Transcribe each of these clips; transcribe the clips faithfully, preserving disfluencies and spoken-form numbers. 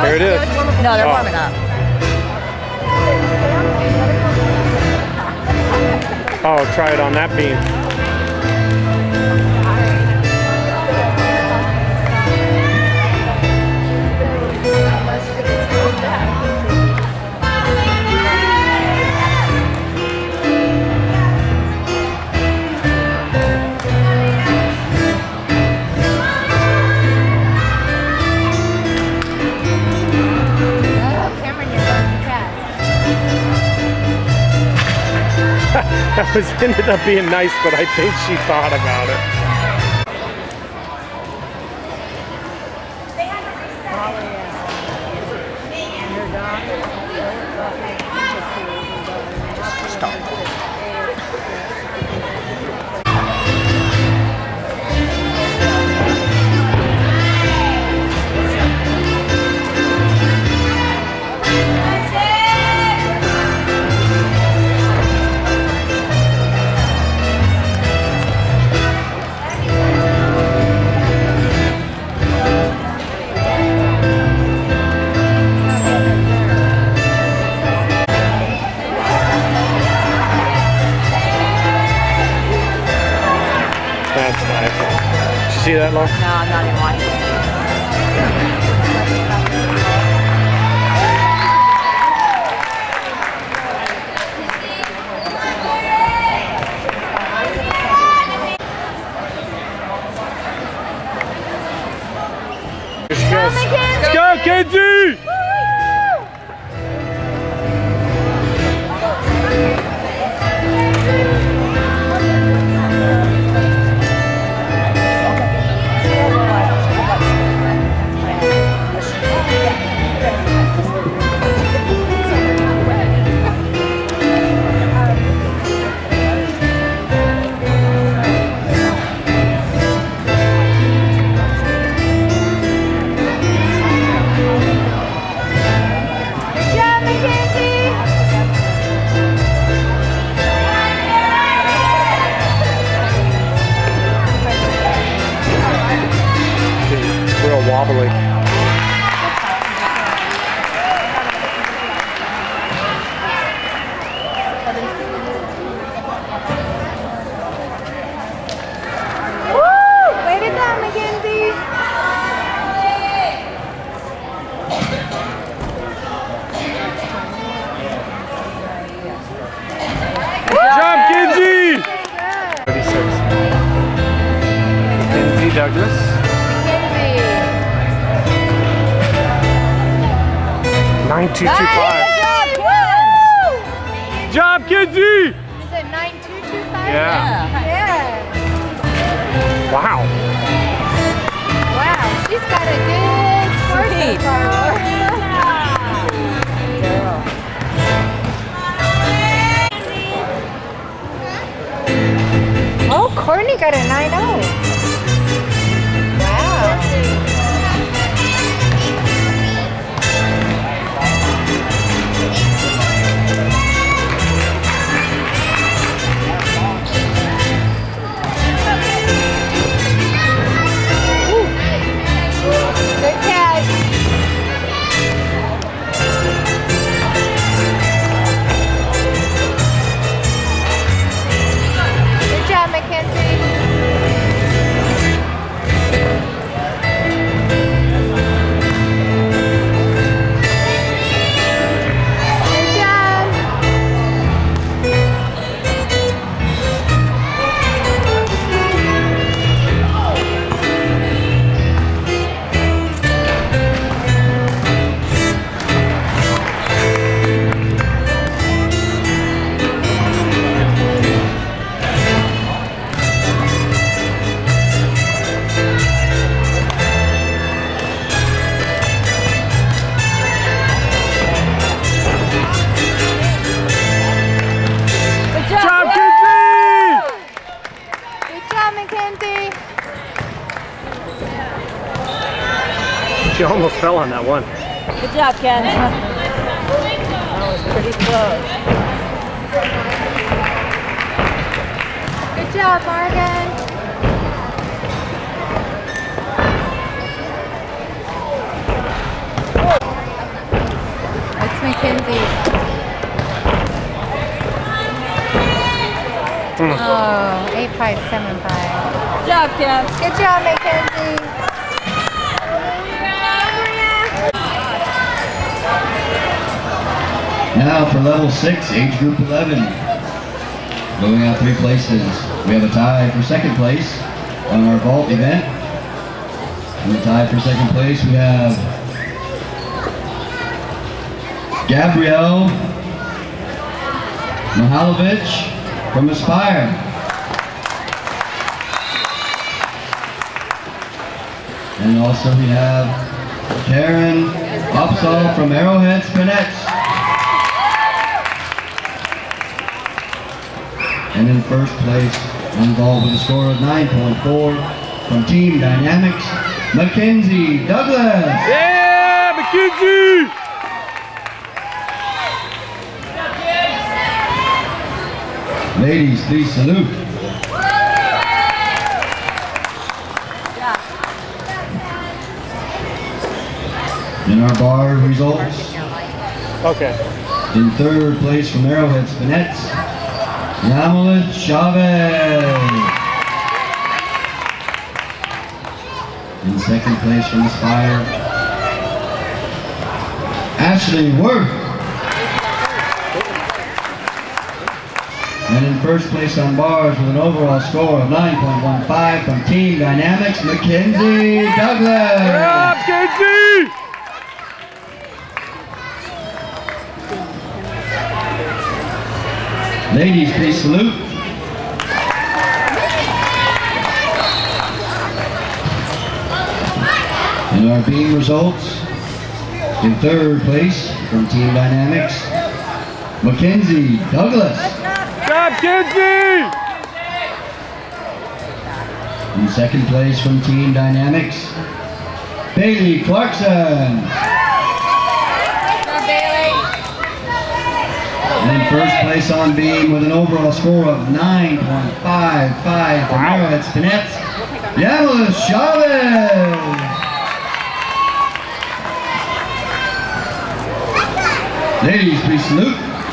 Here it is. No, they're oh. warming up. Oh, try it on that beam. That was ended up being nice, but I think she thought about it. That's nice. Did you see that, Laura? No, I'm not even watching. Here she goes. Let's go, Kenzie! Wobbly. Woo! Way to go, Mackenzie! Good job, Kenzie! thirty-six. Kenzie Douglas. nine two two five. Good job, Kenzie! Is it nine two two five? Yeah. Yeah. Wow. Wow, she's got a good score so far. Oh, Courtney got a nine oh. Wow. Good catch. Good job, Mackenzie. She almost fell on that one. Good job, Ken. That was pretty close. Good job, Morgan. Oh, eight five seven five. Good job, Kev. Good job, Mackenzie. Now for level six, age group eleven. Going out three places. We have a tie for second place on our vault event. In the tie for second place, we have Gabrielle Mihailovich from Aspire. And also we have Karen Opsal from Arrowhead Spinets. And in first place, involved with a score of nine point four from Team Dynamics, Mackenzie Douglas. Yeah, Mackenzie! Ladies, please salute. In our bar results, Okay. in third place from Arrowhead Spinets, Yamalit Chavez. In second place from Aspire, Ashley Worth. And in first place on bars with an overall score of nine point one five from Team Dynamics, Mackenzie Douglas. Good job, Mackenzie! Ladies, please salute. In our beam results, in third place from Team Dynamics, Mackenzie Douglas. Good job, Mackenzie! In second place from Team Dynamics, Bailey Clarkson. And in first place on beam with an overall score of nine point five five from Arrowhead Spinets, Yamalis Chavez. Ladies, please salute.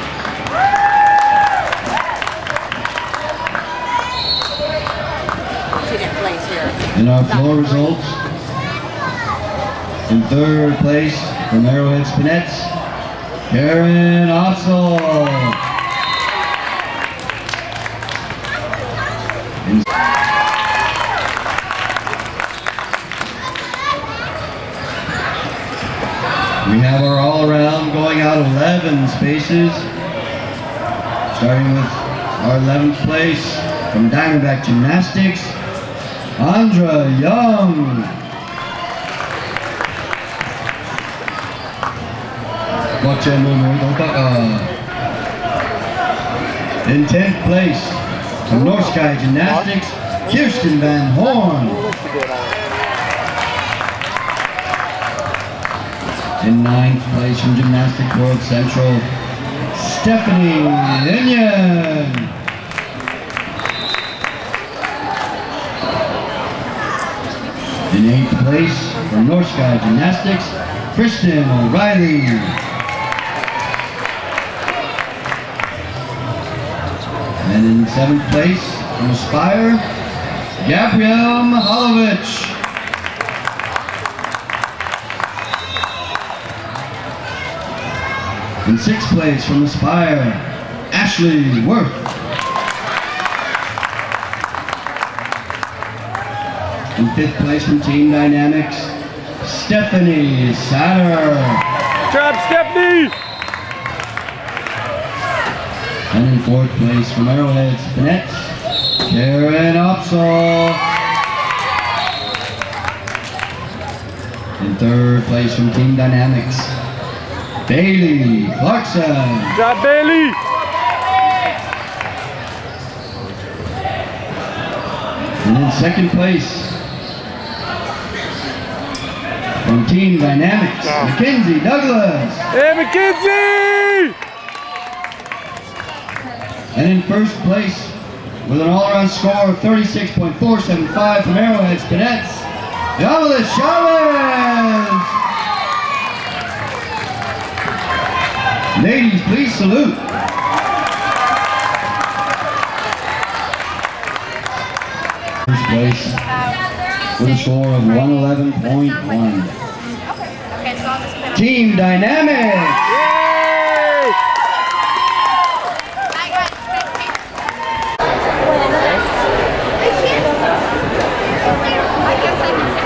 In our floor results, in third place from Arrowhead Spinets, Karen Ossel. In we have our all-around going out eleven spaces, starting with our eleventh place from Diamondback Gymnastics, Andra Young. In tenth place from North Sky Gymnastics, Kirsten Van Horn. In ninth place from Gymnastics World Central, Stephanie Linian. In eighth place from North Sky Gymnastics, Kristen O'Reilly. And in seventh place from Aspire, Gabrielle Mihailovich. In sixth place from Aspire, Ashley Worth. In fifth place from Team Dynamics, Stephanie Satter. Good job, Stephanie! And in fourth place from Arrowhead Spinets, Karen Opsal. In third place from Team Dynamics, Bailey Clarkson. Good job, Bailey! And in second place from Team Dynamics, Oh. Mackenzie Douglas. Hey, Mackenzie! And in first place with an all-around score of thirty-six point four seven five from Arrowhead Spinets, Yamalis Chavez. Ladies, please salute. place with a score of one eleven point one. Okay, so I'll just put Team Dynamics! I got it. I guess I can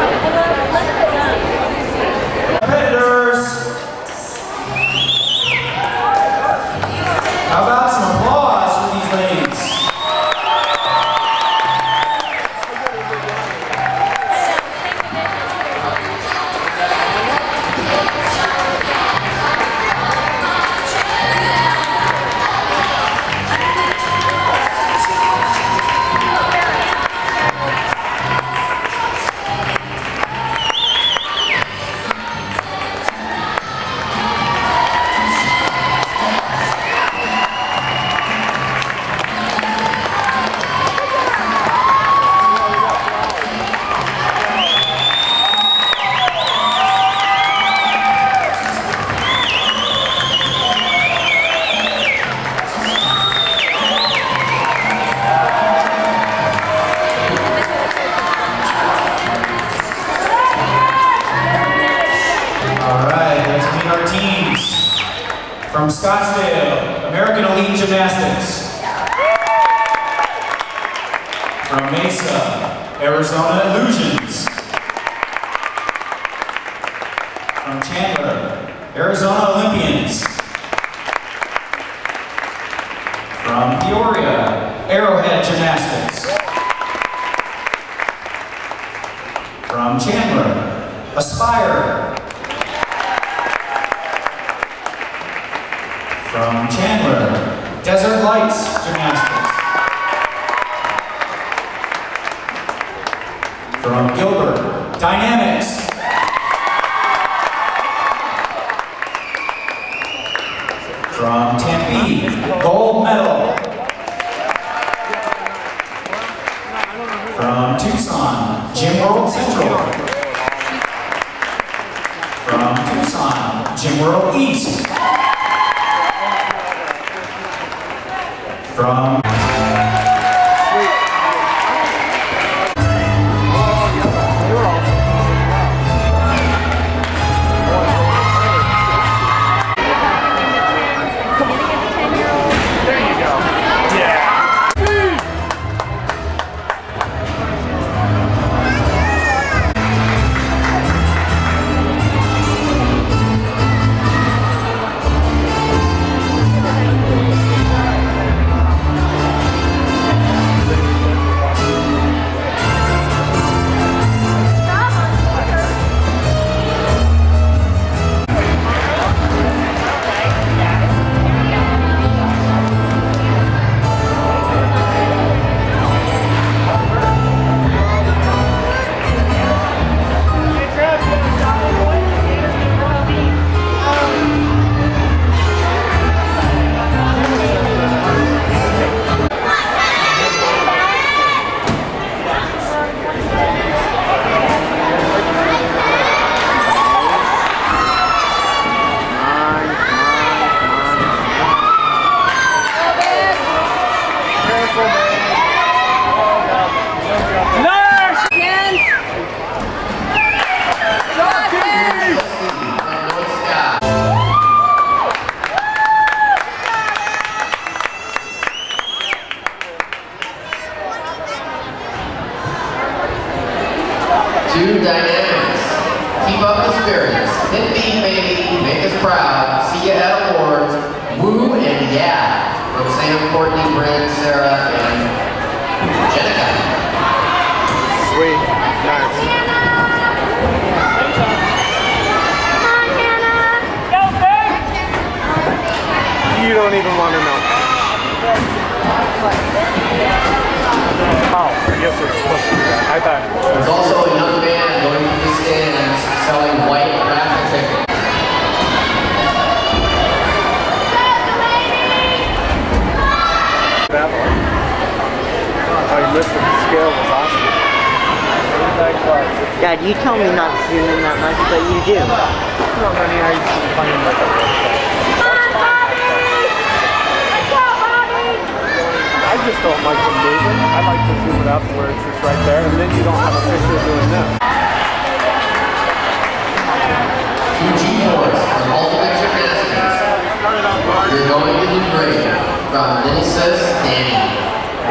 Competitors! How about some applause for these ladies? From Scottsdale, American Elite Gymnastics. From Mesa, Arizona Illusions. From Chandler, Arizona Olympians. From Peoria, Arrowhead Gymnastics. From Chandler, Aspire. From Chandler, Desert Lights Gymnastics. From Gilbert, Dynamics. From Tempe, gold medal. From Tucson, Gym World Central. From Tucson, Gym World East. From Two Dynamics. Keep up the spirits. Hit beat, baby. Make us proud. See you at awards. Woo and yeah. From Sam, Courtney, Bryn, Sarah, and Jenica. Sweet. Nice. You don't even want to know. Oh, I guess we're supposed to do that. I thought. There's also a young man going to the stands selling white raffle tickets. That one. Oh, you missed it. The scale was awesome. Dad, you tell me not to zoom in that much, but you do. No, honey, I used to find like a I just don't like to move it. I like to zoom it up where it's just right there, and then you don't have a picture of doing this. Two G-Force from Ultimate Gymnastics. You're going to do great. From Nemesis, Danny.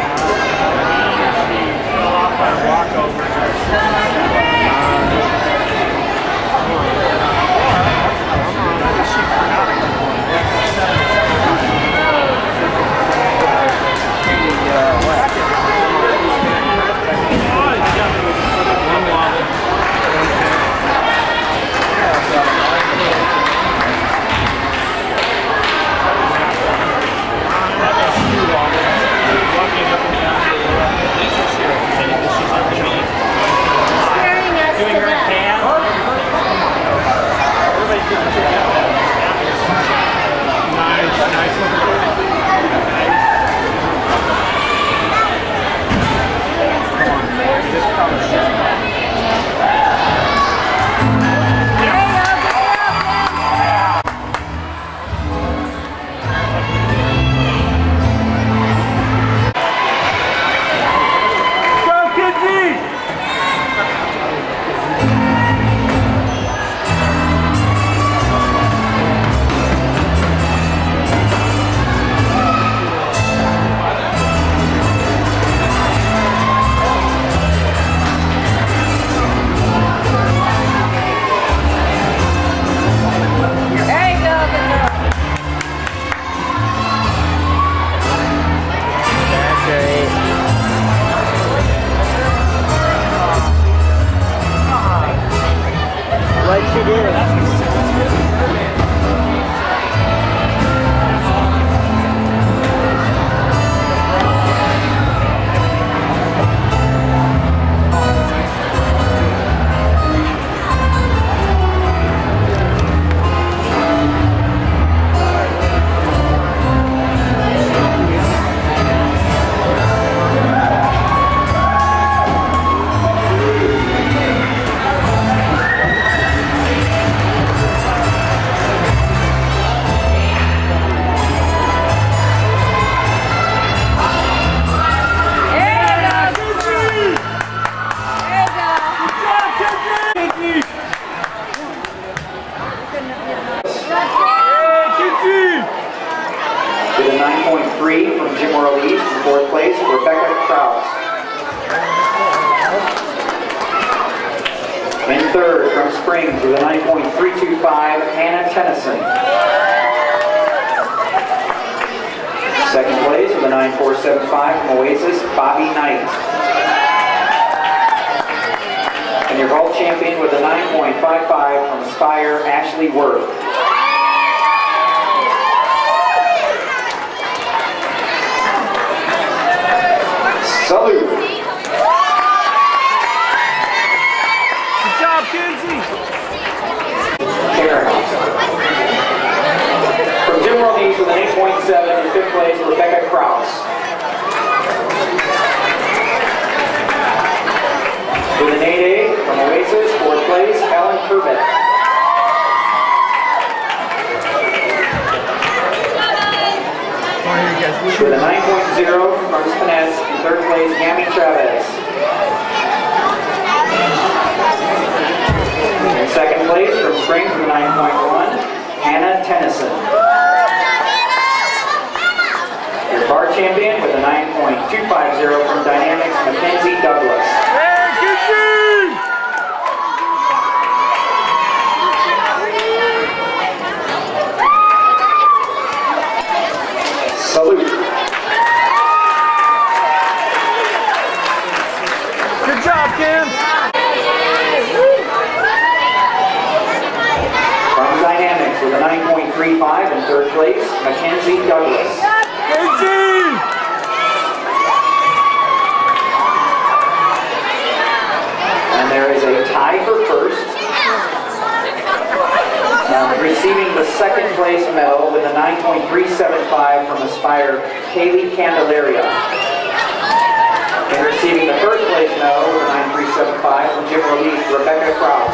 From Gym World East, in fourth place, Rebecca Kraus. In third, from Springs with a nine point three two five, Hannah Tennyson. Second place with a nine four seven five from Oasis, Bobby Knight. And your vault champion with a nine point five five from Aspire, Ashley Worth. Salute. Good job, Kinsey. Karen. From Gym World East with an eight point seven in fifth place, Rebecca Kraus. With an eight eight from Oasis, fourth place, Ellen Corbett. With a nine point zero from Spinez, in third place, Yami Chavez. In second place, from Springs with a nine point one, Hannah Tennyson. Your bar champion with a nine point two five zero from Dynamics, Mackenzie Douglas. Salute. Good job, Kim. From Dynamics with a nine point three five in third place, Mackenzie Douglas. Mackenzie! And there is a tie for first. Um, receiving the second place medal with a nine point three seven five from Aspire, Kaylee Candelaria. And receiving the first place medal with a nine three seven five from Gym World East, Rebecca Kraus.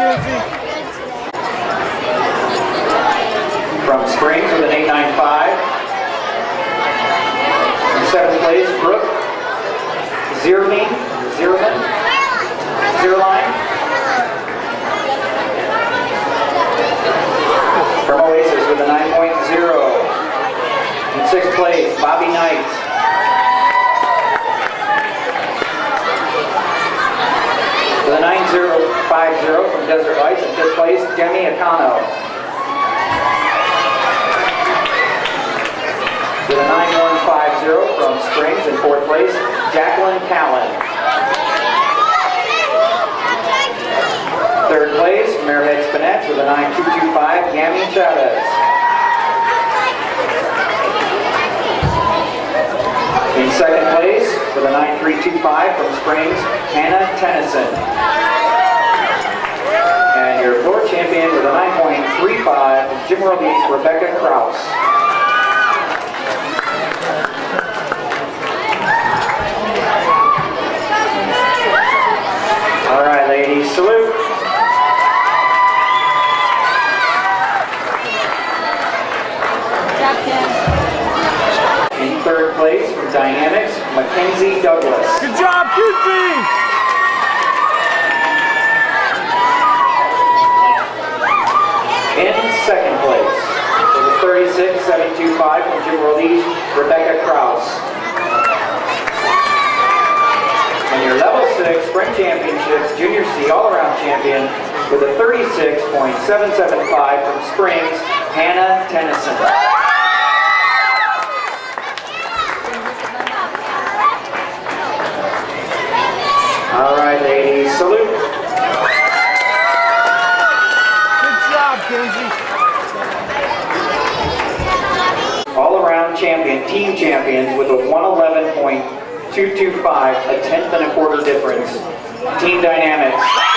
Kinsey. From Springs with an eight nine five. In seventh place, Brooke Zierman, Zierman, Zierline. From Oasis with a nine point oh. In sixth place, Bobby Knight. With a nine zero five zero from Desert Lights. In fifth place, Demi Akano. With a nine one five zero from Springs. In fourth place, Jacqueline Callan. Third place, Marehead Spinettes with a nine two two five, Yami Chavez. In second place, with a nine three two five from Springs, Hannah Tennyson. And your floor champion with a nine point three five, Jim World East, Rebecca Kraus. All right, ladies, salute. In third place from Dynamics, Mackenzie Douglas. Good job, Kinsey! In second place, with a thirty-six seven two five from Jim World East, Rebecca Kraus. And your level six Spring Championships Junior C All-Around Champion with a thirty-six point seven seven five from Springs, Hannah Tennyson. All right, ladies, salute. Good job, Kinsey. All-around champion, team champions with a one eleven point two two five, a tenth and a quarter difference. Team Dynamics.